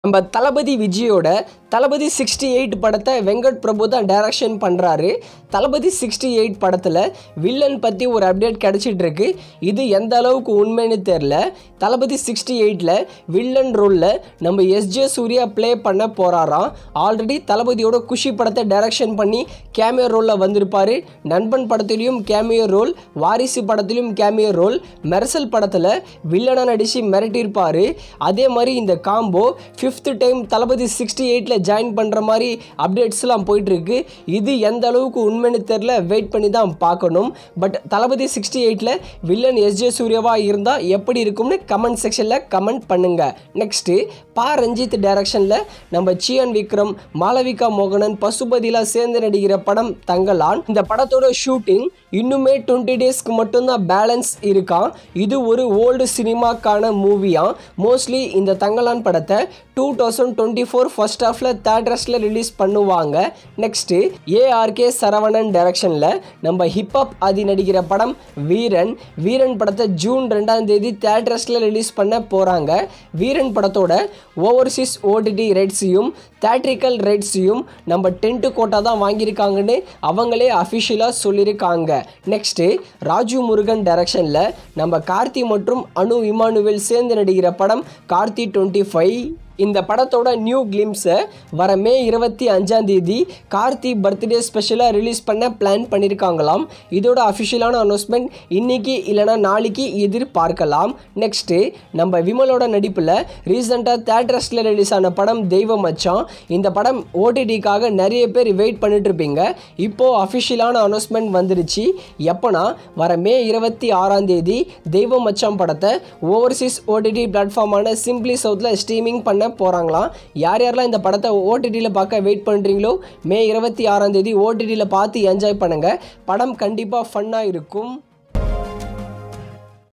நம்ம தளபதி விஜயோட தளபதி 68 படத்தை வெங்கட் பிரபு தான் டைரக்ஷன் பண்ணுறாரு. தளபதி 68 படத்தில் வில்லன் பற்றி ஒரு அப்டேட் கிடச்சிட்டு இருக்கு. இது எந்த அளவுக்கு உண்மைன்னு தெரில. தளபதி 68ல் வில்லன் ரோலில் நம்ம எஸ்ஜே சூர்யா ப்ளே பண்ண போகிறாராம். ஆல்ரெடி தளபதியோட குஷி படத்தை டைரக்ஷன் பண்ணி கேமியோ ரோலில் வந்திருப்பார். நண்பன் படத்துலையும் கேமியோ ரோல், வாரிசு படத்துலையும் கேமியோ ரோல், மெர்சல் படத்தில் வில்லனாக நடித்து மிரட்டியிருப்பார். அதே மாதிரி இந்த காம்போ 5th டைம் தளபதி 68ல் ஜாயின் பண்ணுற மாதிரி அப்டேட்ஸ்லாம் போயிட்டுருக்கு. இது எந்த அளவுக்கு உண்மைன்னு தெரில, வெயிட் பண்ணி தான் பார்க்கணும். பட் தளபதி 68ல் வில்லன் எஸ்ஜே சூர்யாவாக இருந்தால் எப்படி இருக்கும்னு கமெண்ட் செக்ஷனில் கமெண்ட் பண்ணுங்கள். நெக்ஸ்ட்டு ரஞ்சித் டைரக்ஷனில் நம்ம சியான் விக்ரம், மாளவிகா மோகனன், பசுபதிலாம் சேர்ந்து நடிக்கிற படம் தங்கலான். இந்த படத்தோட ஷூட்டிங் இன்னுமே 20 டேஸ்க்கு மட்டும்தான் பேலன்ஸ் இருக்கான். இது ஒரு ஓல்டு சினிமாக்கான மூவியாக. மோஸ்ட்லி இந்த தங்கலான் படத்தை 2024 ஃபர்ஸ்ட் ஹாஃபில் தியேட்டர்ஸில் ரிலீஸ் பண்ணுவாங்க. நெக்ஸ்ட்டு ஏஆர்கே சரவணன் டைரக்ஷனில் நம்ம ஹிப்ஹாப் ஆதி நடிக்கிற படம் வீரன். வீரன் படத்தை ஜூன் 2ஆம் தேதி தியேட்டர்ஸில் ரிலீஸ் பண்ண போகிறாங்க. வீரன் படத்தோட ஓவர்சீஸ் ஓடிடி ரைட்ஸையும் தியேட்ரிக்கல் ரைட்ஸையும் நம்ம 10 கோட்டா தான் வாங்கியிருக்காங்கன்னு அவங்களே அஃபிஷியலாக சொல்லியிருக்காங்க. நெக்ஸ்ட்டு ராஜு முருகன் டைரக்ஷனில் நம்ம கார்த்தி மற்றும் அனு இமானுவேல் சேர்ந்து நடிக்கிற படம் கார்த்தி 25. இந்த படத்தோட நியூ கிளிம்ஸை வர மே 25ஆம் தேதி கார்த்தி பர்த்டே ஸ்பெஷலாக ரிலீஸ் பண்ண பிளான் பண்ணியிருக்காங்களாம். இதோட அஃபிஷியலான அனௌன்ஸ்மெண்ட் இன்னைக்கு இல்லைனா நாளைக்கு எதிர்பார்க்கலாம். நெக்ஸ்ட்டு நம்ம விமலோட நடிப்பில் ரீசெண்டாக தியேட்டர்ஸில் ரிலீஸ் ஆன படம் தெய்வ மச்சான். இந்த படம் ஓடிடிக்காக நிறைய பேர் வெயிட் பண்ணிட்டு இருப்பீங்க. இப்போது அஃபிஷியலான அனௌன்ஸ்மெண்ட் வந்துருச்சு. எப்போனா வர மே 26ஆம் தேதி தெய்வ மச்சான் படத்தை ஓவர்சீஸ் ஓடிடி பிளாட்ஃபார்மான சிம்பிளி சவுத்தில் ஸ்ட்ரீமிங் பண்ண போகிறாங்களாம். யாரெல்லாம் இந்த படத்தை ஓடிடியில் பார்க்க வெயிட் பண்ணுறீங்களோ மே 26ஆம் தேதி ஓடிடியில் பார்த்து என்ஜாய் பண்ணுங்கள். படம் கண்டிப்பாக ஃபன்னாக இருக்கும்.